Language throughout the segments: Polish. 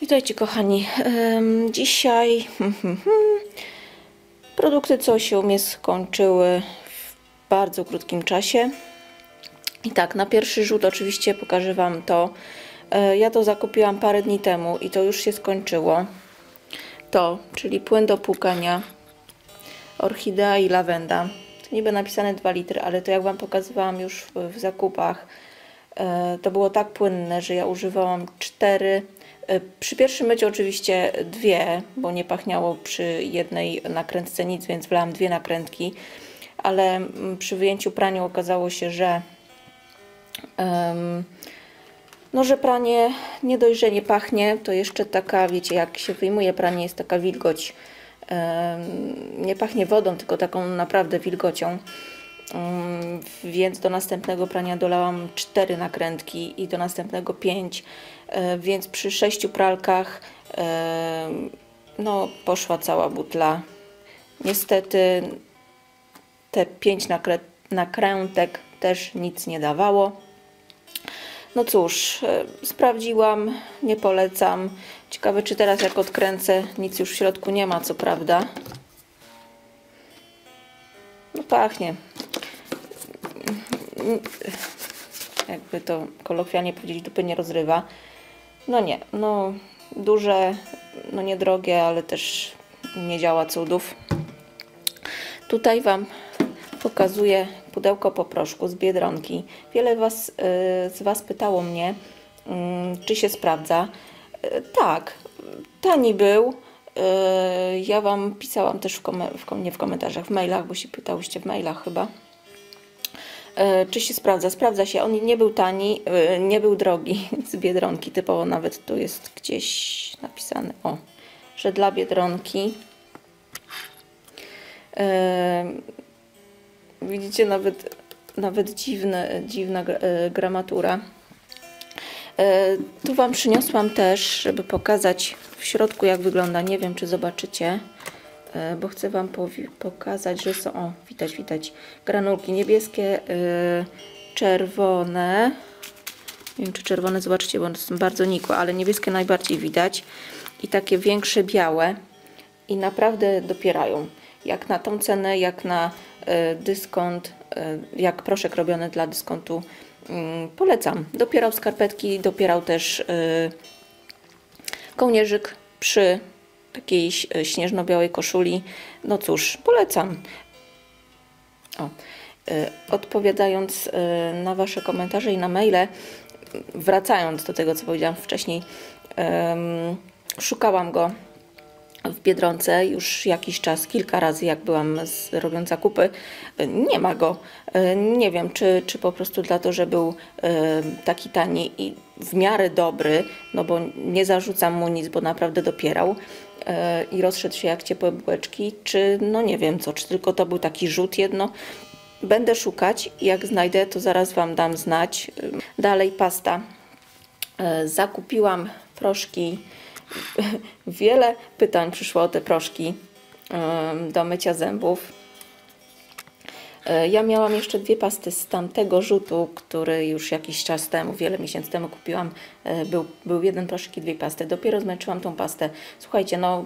Witajcie kochani. Dzisiaj produkty, co się u mnie skończyły w bardzo krótkim czasie. I tak, na pierwszy rzut oczywiście pokażę Wam to. Ja to zakupiłam parę dni temu i to już się skończyło. To, czyli płyn do płukania, orchidea i lawenda. To niby napisane 2 litry, ale to jak Wam pokazywałam już w zakupach, to było tak płynne, że ja używałam 4. Przy pierwszym myciu oczywiście 2, bo nie pachniało przy jednej nakrętce nic, więc wlałam 2 nakrętki, ale przy wyjęciu praniu okazało się, że że pranie nie dość, że nie pachnie, to jeszcze taka, wiecie, jak się wyjmuje pranie, jest taka wilgoć. Nie pachnie wodą, tylko taką naprawdę wilgocią. Więc do następnego prania dolałam 4 nakrętki i do następnego 5, więc przy 6 pralkach no poszła cała butla. Niestety te 5 nakrętek też nic nie dawało. No cóż, sprawdziłam, nie polecam. Ciekawe, czy teraz jak odkręcę, nic już w środku nie ma, co prawda. No pachnie. Jakby to kolokwialnie powiedzieć, dupy nie rozrywa. No nie, no duże, no niedrogie, ale też nie działa cudów. Tutaj Wam pokazuję pudełko po proszku z Biedronki. Wiele z Was pytało mnie, czy się sprawdza. Tak, tani był. Ja Wam pisałam też nie w komentarzach, w mailach, bo się pytałyście w mailach chyba. Czy się sprawdza? Sprawdza się. On nie był tani, nie był drogi z Biedronki. Typowo nawet tu jest gdzieś napisane, o, że dla Biedronki. Widzicie, nawet dziwna gramatura. Tu Wam przyniosłam też, żeby pokazać w środku, jak wygląda. Nie wiem, czy zobaczycie, bo chcę Wam pokazać, że są, o, widać granulki niebieskie, czerwone. Nie wiem, czy czerwone zobaczycie, bo one są bardzo nikłe, ale niebieskie najbardziej widać. I takie większe białe. I naprawdę dopierają. Jak na tą cenę, jak na dyskont, jak proszek robiony dla dyskontu, polecam. Dopierał skarpetki, dopierał też kołnierzyk przy takiej śnieżno-białej koszuli. No cóż, polecam. O, odpowiadając na Wasze komentarze i na maile, wracając do tego, co powiedziałam wcześniej, szukałam go w Biedronce już jakiś czas, kilka razy, jak byłam robiąc zakupy. Nie ma go. Nie wiem, czy po prostu dlatego, że był taki tani i w miarę dobry, no bo nie zarzucam mu nic, bo naprawdę dopierał i rozszedł się jak ciepłe bułeczki, czy no nie wiem co, czy tylko to był taki rzut jedno. Będę szukać i jak znajdę, to zaraz Wam dam znać. Dalej pasta. Zakupiłam proszki. Wiele pytań przyszło o te proszki do mycia zębów. Ja miałam jeszcze 2 pasty z tamtego rzutu, który już jakiś czas temu, wiele miesięcy temu kupiłam. Był 1 proszek i 2 pasty. Dopiero zmęczyłam tą pastę. Słuchajcie, no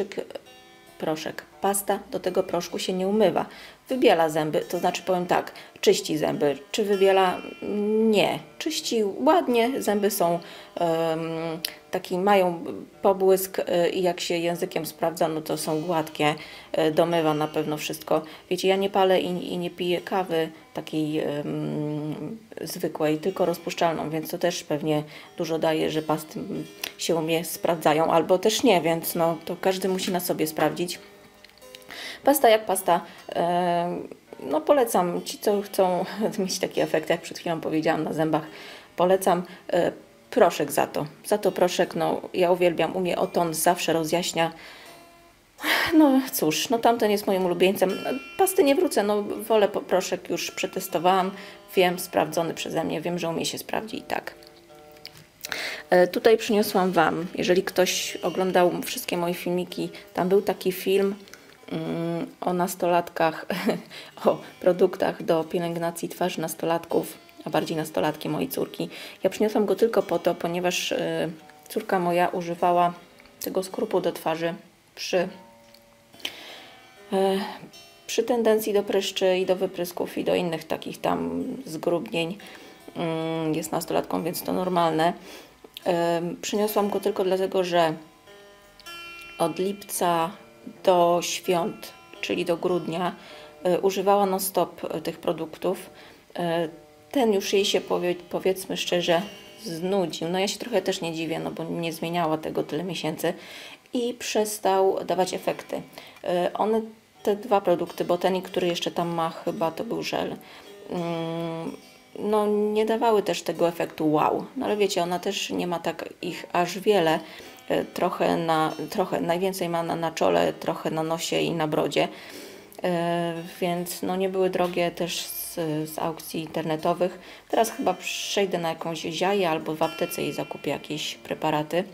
pasta do tego proszku się nie umywa. Wybiela zęby, to znaczy powiem tak, czyści zęby. Czy wybiela? Nie. Czyści ładnie, zęby są taki, mają pobłysk i jak się językiem sprawdza, no to są gładkie, domywa na pewno wszystko. Wiecie, ja nie palę i nie piję kawy takiej zwykłej, tylko rozpuszczalną, więc to też pewnie dużo daje, że pasty się u mnie sprawdzają, albo też nie, więc no to każdy musi na sobie sprawdzić. Pasta jak pasta, no polecam ci, co chcą mieć taki efekt, jak przed chwilą powiedziałam, na zębach, polecam. Proszek za to proszek, no ja uwielbiam, u mnie Oton zawsze rozjaśnia. No cóż, no tamten jest moim ulubieńcem. Pasty nie wrócę, no wolę proszek, już przetestowałam, wiem, sprawdzony przeze mnie, wiem, że umie się sprawdzi i tak. Tutaj przyniosłam Wam, jeżeli ktoś oglądał wszystkie moje filmiki, tam był taki film o nastolatkach, o produktach do pielęgnacji twarzy nastolatków, a bardziej nastolatki mojej córki. Ja przyniosłam go tylko po to, ponieważ córka moja używała tego skrupu do twarzy przy tendencji do pryszczy i do wyprysków i do innych takich tam zgrubnień. Jest nastolatką, więc to normalne. Przyniosłam go tylko dlatego, że od lipca do świąt, czyli do grudnia, używała non-stop tych produktów. Ten już jej się, powiedzmy szczerze, znudził. No ja się trochę też nie dziwię, no bo nie zmieniała tego tyle miesięcy i przestał dawać efekty. Te dwa produkty, botanik, który jeszcze tam ma, chyba to był żel, no nie dawały też tego efektu wow. No ale wiecie, ona też nie ma tak ich aż wiele. Trochę, najwięcej ma na czole, trochę na nosie i na brodzie. Więc no nie były drogie też z aukcji internetowych. Teraz chyba przejdę na jakąś Ziaję albo w aptece i zakupię jakieś preparaty.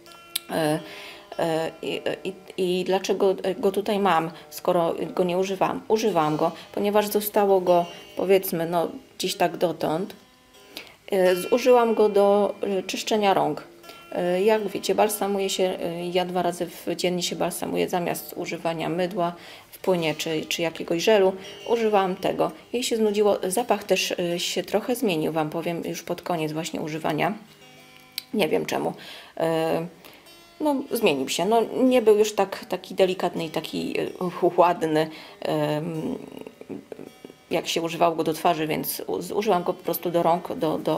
I dlaczego go tutaj mam, skoro go nie używam? Używam go, ponieważ zostało go, powiedzmy, no gdzieś tak dotąd. Zużyłam go do czyszczenia rąk. Jak wiecie, balsamuję się, ja 2 razy dziennie się balsamuję, zamiast używania mydła w płynie czy jakiegoś żelu, używałam tego. Jej się znudziło, zapach też się trochę zmienił, Wam powiem, już pod koniec właśnie używania. Nie wiem czemu. No, zmienił się. No, nie był już taki delikatny i taki ładny, jak się używało go do twarzy, więc użyłam go po prostu do rąk,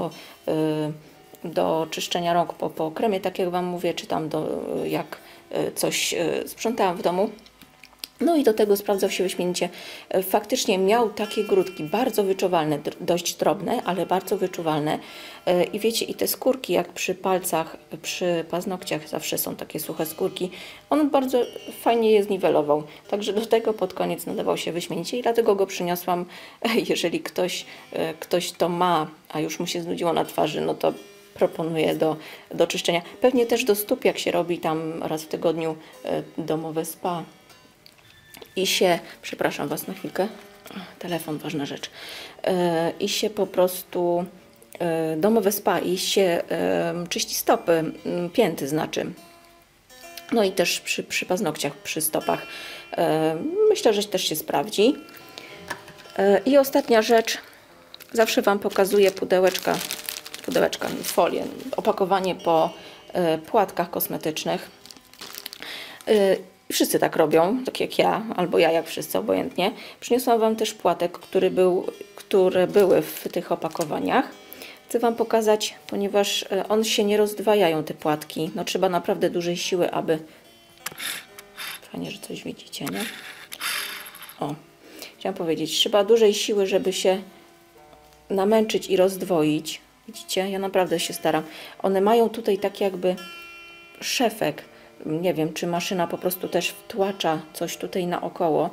do czyszczenia rąk po kremie, tak jak Wam mówię, czy tam jak coś sprzątałam w domu. No i do tego sprawdzał się wyśmienicie. Faktycznie miał takie grudki, bardzo wyczuwalne, dość drobne, ale bardzo wyczuwalne. I wiecie, i te skórki, jak przy palcach, przy paznokciach zawsze są takie suche skórki, on bardzo fajnie je zniwelował. Także do tego pod koniec nadawał się wyśmienicie i dlatego go przyniosłam. Jeżeli ktoś to ma, a już mu się znudziło na twarzy, no to proponuję do czyszczenia. Pewnie też do stóp, jak się robi tam raz w tygodniu domowe spa. I się, przepraszam Was na chwilkę, telefon, ważna rzecz, i się po prostu domowe spa i się czyści stopy, pięty znaczy. No i też przy paznokciach, przy stopach. Myślę, że też się sprawdzi. I ostatnia rzecz, zawsze Wam pokazuję pudełeczka, folię, opakowanie po płatkach kosmetycznych. Wszyscy tak robią, tak jak ja, albo ja jak wszyscy, obojętnie. Przyniosłam Wam też płatek, które były w tych opakowaniach. Chcę Wam pokazać, ponieważ one się nie rozdwajają, te płatki. No trzeba naprawdę dużej siły, aby... Fajnie, że coś widzicie, nie? O, chciałam powiedzieć, trzeba dużej siły, żeby się namęczyć i rozdwoić. Widzicie? Ja naprawdę się staram. One mają tutaj tak jakby szefek. Nie wiem, czy maszyna po prostu też wtłacza coś tutaj naokoło.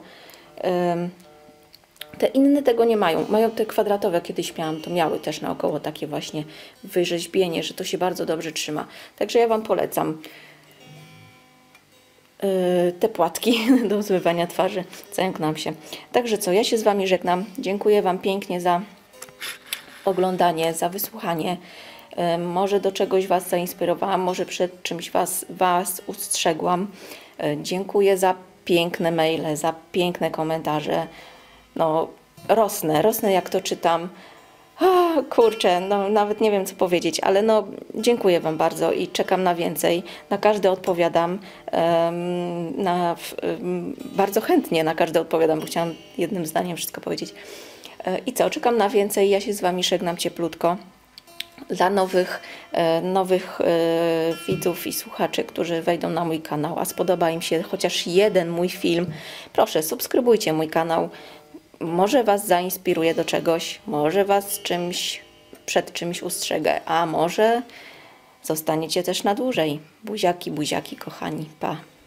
Te inne tego nie mają. Mają te kwadratowe, kiedyś miałam, to miały też naokoło takie właśnie wyrzeźbienie, że to się bardzo dobrze trzyma. Także ja Wam polecam te płatki do zmywania twarzy. Zająknęłam się. Także co, ja się z Wami żegnam. Dziękuję Wam pięknie za oglądanie, za wysłuchanie. Może do czegoś Was zainspirowałam, może przed czymś Was ustrzegłam. Dziękuję za piękne maile, za piękne komentarze. No, rosnę jak to czytam. Kurczę, no nawet nie wiem co powiedzieć, ale no dziękuję Wam bardzo i czekam na więcej. Na każde odpowiadam. Bardzo chętnie na każde odpowiadam, bo chciałam jednym zdaniem wszystko powiedzieć. I co, czekam na więcej. Ja się z Wami żegnam cieplutko. Dla nowych widzów i słuchaczy, którzy wejdą na mój kanał, a spodoba im się chociaż jeden mój film, proszę subskrybujcie mój kanał. Może Was zainspiruje do czegoś, może Was przed czymś ustrzegę, a może zostaniecie też na dłużej. Buziaki, kochani, pa!